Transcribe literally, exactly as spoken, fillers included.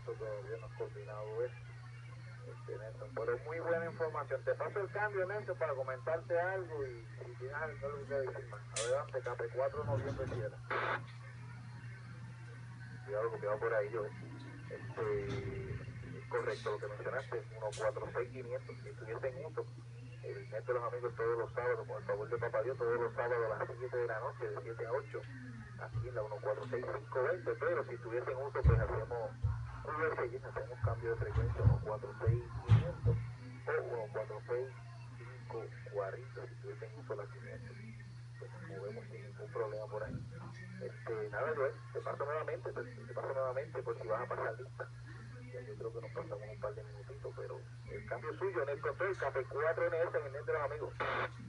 momento todavía no has coordinado eso, este, Nelson, pero muy buena información. Te paso el cambio, Nelson, para comentarte algo y si tienes algo que decir más. Adelante, K P cuatro noviembre siete. Cuidado, copiado por ahí, yo. Este, es correcto lo que mencionaste, uno cuatro seis quinientos, si estuviesen juntos, el net de los amigos todos los sábados, con el favor de Papá Dios, todos los sábados a las siete de la noche, de siete a ocho, aquí en la uno cuatro seis cinco veinte, pero si estuviesen uso, pues hacemos Q S Y, hacemos cambio de frecuencia uno cuatro seis quinientos o uno cuatro seis cinco cuarenta, si estuviesen uso las quinientos, pues nos movemos sin ningún problema por ahí. Este, nada, Joel, te paso nuevamente, te, te paso nuevamente por si vas a pasar lista. Ya yo creo que nos pasamos un par de minutitos, pero el cambio suyo en el control, K P cuatro N S en el net de los amigos.